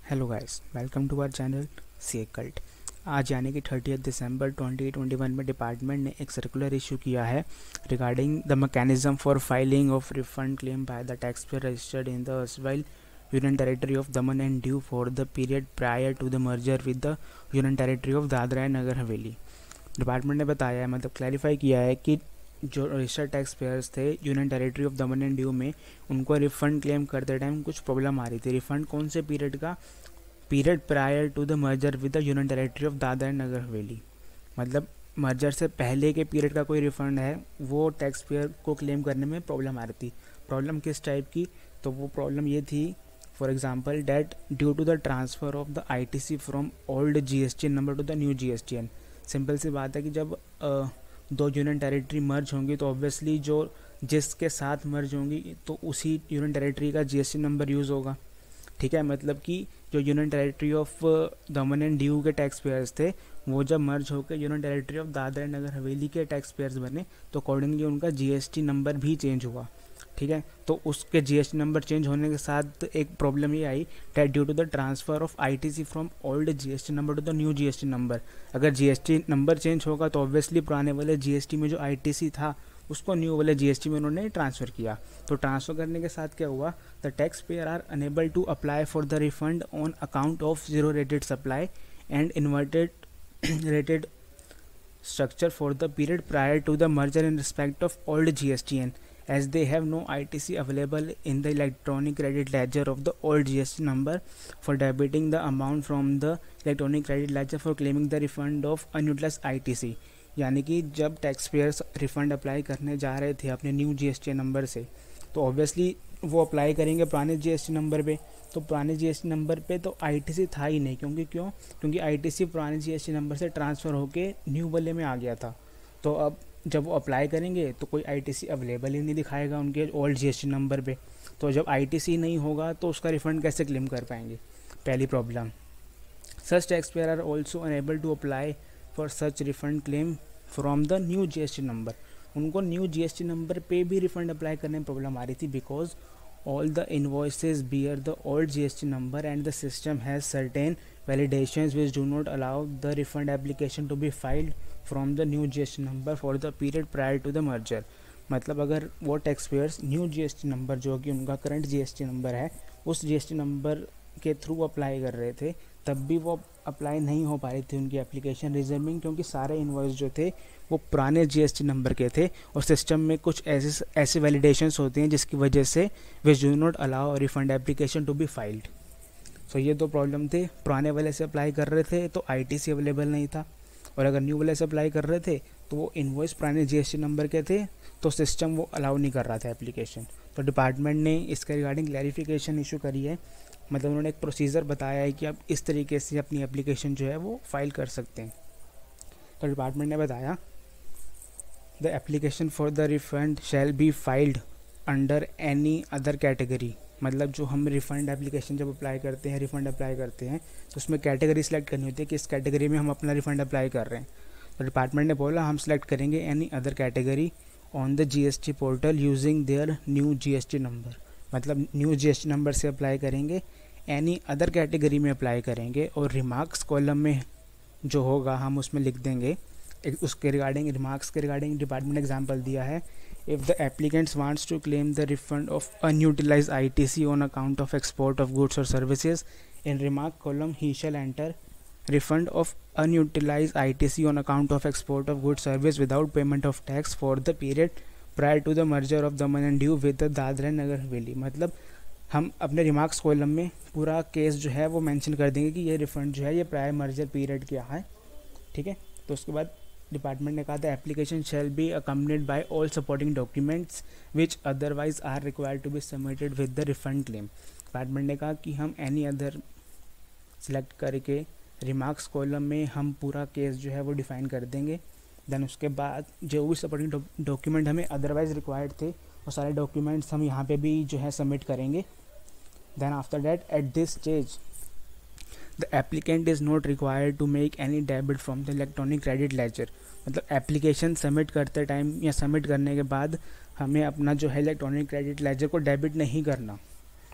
Hello guys, welcome to our channel C Cult. आज यानी कि 30 दिसंबर 2021 में डिपार्टमेंट ने एक सर्कुलर इशू किया है regarding the mechanism for filing of refund claim by the tax payer registered in the erstwhile union territory of Daman and Diu for the period prior to the merger with the union territory of Dadra and Nagar Haveli. Department ने बताया है, मतलब clarify किया है कि जो registered tax payers थे union territory of Daman and Diu में, उनको रिफ़ंड क्लेम करते टाइम कुछ प्रॉब्लम आ रही थी। रिफ़ंड कौन से पीरियड का? Period prior to the merger with the union territory of Dadra and Nagar Haveli. मतलब मर्जर से पहले के पीरियड का कोई रिफ़ंड है, वो टैक्स पेयर को क्लेम करने में प्रॉब्लम आ रही थी। प्रॉब्लम किस टाइप की? तो वो प्रॉब्लम ये थी, for example that due to the transfer of the ITC from old GSTN number to the new GSTN। Simple सी बात है कि जब दो यूनियन टेरिटरी मर्ज होंगी तो ऑब्वियसली जो जिसके साथ मर्ज होंगी तो उसी यूनियन टेरिटरी का GST नंबर यूज़ होगा। ठीक है, मतलब कि जो union territory of Daman and Diu के टैक्स पेयर्स थे, वो जब मर्ज होकर union territory of Dadra and Nagar Haveli के टैक्स पेयर्स बने तो अकॉर्डिंगली उनका GST नंबर भी चेंज हुआ। ठीक है, तो उसके GST नंबर चेंज होने के साथ एक प्रॉब्लम ये आई that due to the transfer of ITC from old GST number to the new GST number. अगर GST नंबर चेंज होगा तो ऑब्वियसली पुराने वाले GST में जो ITC था उसको न्यू वाले GST में उन्होंने ट्रांसफ़र किया। तो ट्रांसफ़र करने के साथ क्या हुआ? The tax payer are unable to apply for the refund on account of zero rated supply and inverted rated structure for the period prior to the merger in respect of old GSTN, as they have no ITC available in the electronic credit ledger of the old GST number for debiting the amount from the electronic credit ledger for claiming the refund of unutilized ITC। यानी कि जब tax payers refund apply करने जा रहे थे अपने new GST number से, तो ऑब्वियसली वो अप्लाई करेंगे पुराने GST नंबर पे। तो पुराने GST नंबर पे तो ITC था ही नहीं, क्योंकि ITC पुराने GST नंबर से ट्रांसफ़र होके न्यू वाले में आ गया था। तो अब जब वो अप्लाई करेंगे तो कोई ITC अवेलेबल ही नहीं दिखाएगा उनके ओल्ड GST नंबर पे। तो जब ITC नहीं होगा तो उसका रिफ़ंड कैसे क्लेम कर पाएंगे? पहली problem. Such tax payer are also unable to apply for such refund claim from the new GST number. उनको न्यू GST नंबर पे भी रिफ़ंड अप्लाई करने में प्रॉब्लम आ रही थी, because all the invoices bear the old GST number and the system has certain validations which do not allow the refund application to be filed from the new GST number for the period prior to the merger। मतलब अगर वो टैक्स पेयर्स new GST number जो कि उनका current GST number है उस GST नंबर के थ्रू अप्लाई कर रहे थे, तब भी वो अप्लाई नहीं हो पा रही थी उनकी एप्लीकेशन रिजर्विंग, क्योंकि सारे इनवॉइस जो थे वो पुराने GST नंबर के थे और सिस्टम में कुछ ऐसे वैलिडेशंस होती हैं जिसकी वजह से which do not allow refund application to be filed. So ये दो प्रॉब्लम थे। पुराने वाले से अप्लाई कर रहे थे तो ITC अवेलेबल नहीं था, और अगर न्यू वाले से अप्लाई कर रहे थे तो वो इनवॉइस पुराने GST नंबर के थे, तो सिस्टम वो अलाउ नहीं कर रहा था एप्लीकेशन। तो डिपार्टमेंट ने इसके रिगार्डिंग क्लैरिफिकेशन इशू करी है। मतलब उन्होंने एक प्रोसीजर बताया है कि आप इस तरीके से अपनी एप्लीकेशन जो है वो फाइल कर सकते हैं। तो डिपार्टमेंट ने बताया, the application for the refund shall be filed under any other category. मतलब जो हम रिफ़ंड एप्लीकेशन जब अप्लाई करते हैं, रिफ़ंड अप्लाई करते हैं, तो उसमें कैटेगरी सेलेक्ट करनी होती है कि इस कैटेगरी में हम अपना रिफ़ंड अप्लाई कर रहे हैं। तो डिपार्टमेंट ने बोला हम सेलेक्ट करेंगे any other category on the GST portal using their new GST number. मतलब न्यू GST नंबर से अप्लाई करेंगे, एनी अदर कैटेगरी में अप्लाई करेंगे, और रिमार्क्स कॉलम में जो होगा हम उसमें लिख देंगे उसके रिगार्डिंग, रिमार्क्स के रिगार्डिंग डिपार्टमेंट एग्जांपल दिया है। If the applicants wants to claim the refund of unutilised ITC on account of export of goods और सर्विसेज, इन रिमार्क कॉलम ही shall enter refund of unutilized ITC on account of export of goods service without payment of tax for the period prior to the merger of Daman and Diu with the Dadra Nagar Haveli. मतलब हम अपने remarks column में पूरा case जो है वो mention कर देंगे कि ये रिफंड जो है ये प्रायर मर्जर पीरियड क्या है। ठीक है, तो उसके बाद डिपार्टमेंट ने कहा था application shall be accompanied by all supporting documents which otherwise are required to be submitted with the refund claim. Department ने कहा कि हम एनी अदर सेलेक्ट करके रिमार्क्स कॉलम में हम पूरा केस जो है वो डिफ़ाइन कर देंगे। देन उसके बाद जो भी सपोर्टिंग डॉक्यूमेंट हमें अदरवाइज रिक्वायर्ड थे वो सारे डॉक्यूमेंट्स हम यहाँ पे भी जो है सबमिट करेंगे। Then after that at this stage the applicant is not required to make any debit from the electronic credit ledger. मतलब एप्लीकेशन सबमिट करते टाइम या सबमिट करने के बाद हमें अपना जो है इलेक्ट्रॉनिक क्रेडिट लेजर को डेबिट नहीं करना।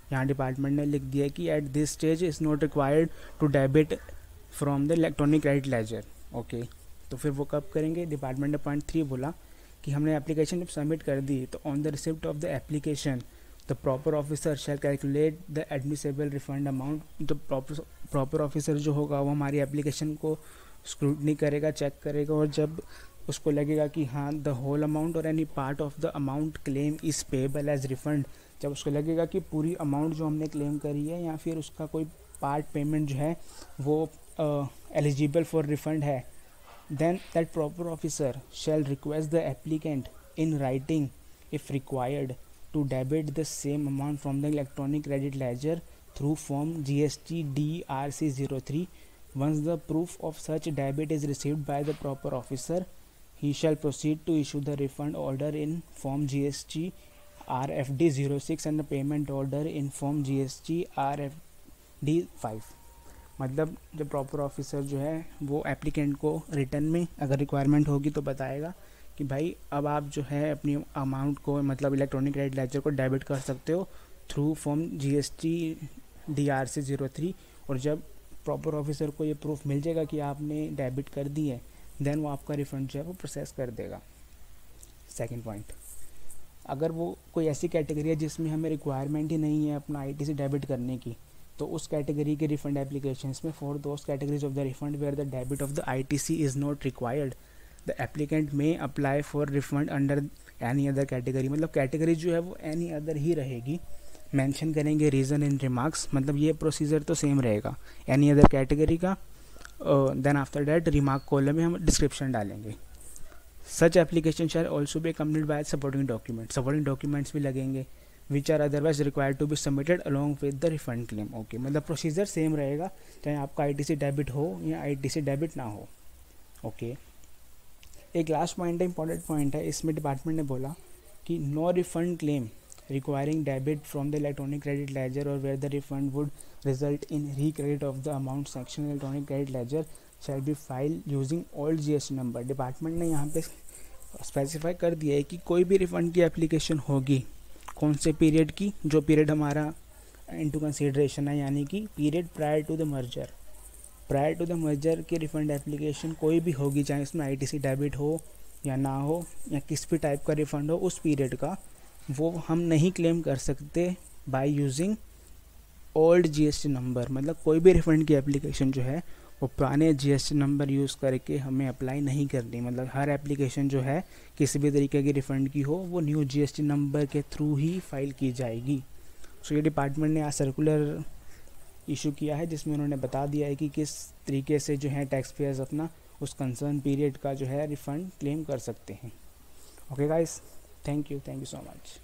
यहाँ डिपार्टमेंट ने लिख दिया कि at this stage is not required to debit from the electronic credit ledger. Okay, तो फिर वो कब करेंगे? डिपार्टमेंट ने पॉइंट 3 बोला कि हमने एप्लीकेशन जब सबमिट कर दी तो on the receipt of the application the proper officer shall calculate the admissible refund amount. तो प्रॉपर ऑफिसर जो होगा वो हमारी एप्लीकेशन को स्क्रूटनी करेगा, चेक करेगा, और जब उसको लगेगा कि हाँ द होल अमाउंट और any part of the amount claim is payable as refund, जब उसको लगेगा कि पूरी अमाउंट जो हमने क्लेम करी है या फिर उसका कोई पार्ट पेमेंट जो है वो एलिजिबल फॉर रिफंड है, then that proper officer shall request the applicant in writing if required to debit the same amount from the electronic credit ledger through form GST DRC03. Once the proof of such debit is received by the proper officer, he shall proceed to issue the refund order in form GST RFD 06 and the payment order in form GST RFD 5। मतलब जब proper officer जो है वो applicant को return में अगर requirement होगी तो बताएगा कि भाई अब आप जो है अपनी अमाउंट को मतलब इलेक्ट्रॉनिक क्रेडिट लेजर को डेबिट कर सकते हो थ्रू फॉर्म GST DRC 03। और जब प्रॉपर ऑफिसर को ये प्रूफ मिल जाएगा कि आपने डेबिट कर दी है, देन वो आपका रिफंड जो है वो प्रोसेस कर देगा। सेकंड पॉइंट, अगर वो कोई ऐसी कैटेगरी है जिसमें हमें रिक्वायरमेंट ही नहीं है अपना ITC डेबिट करने की, तो उस कैटेगरी के रिफंड एप्लीकेशंस में for those categories of the refund where the debit of the ITC is not required the applicant may apply for refund under any other category. मतलब कैटेगरी जो है वो एनी अदर ही रहेगी, mention करेंगे reason इन remarks, मतलब ये procedure तो same रहेगा एनी अदर कैटेगरी का। Then after that remark column में हम डिस्क्रिप्शन डालेंगे। Such application shall also be accompanied by supporting documents भी लगेंगे which are otherwise required to be submitted along with the refund claim. Okay, मतलब procedure same रहेगा चाहे आपका ITC डेबिट हो या ITC डेबिट ना हो। ओके, एक लास्ट पॉइंट है, इंपॉर्टेंट पॉइंट है, इसमें डिपार्टमेंट ने बोला कि no refund claim requiring debit from the electronic credit ledger और where the refund would result in recredit of the amount section electronic credit ledger shall be file using old GST number. Department ने यहाँ पे specify कर दिया है कि कोई भी रिफंड की एप्लीकेशन होगी कौन से पीरियड की, जो पीरियड हमारा इनटू कंसीडरेशन है, यानी कि period prior to the merger की रिफंड एप्लीकेशन कोई भी होगी, चाहे इसमें ITC डेबिट हो या ना हो या किस भी टाइप का रिफंड हो, उस पीरियड का वो हम नहीं क्लेम कर सकते by using old GST number. मतलब कोई भी रिफंड की एप्लीकेशन जो है वो पुराने GST नंबर यूज़ करके हमें अप्लाई नहीं करनी। मतलब हर एप्लीकेशन जो है किसी भी तरीके की रिफ़ंड की हो वो न्यू GST नंबर के थ्रू ही फाइल की जाएगी। सो ये डिपार्टमेंट ने आज सर्कुलर इशू किया है जिसमें उन्होंने बता दिया है कि किस तरीके से जो है टैक्स पेयर्स अपना उस कंसर्न पीरियड का जो है रिफ़ंड क्लेम कर सकते हैं। Okay guys, thank you so much.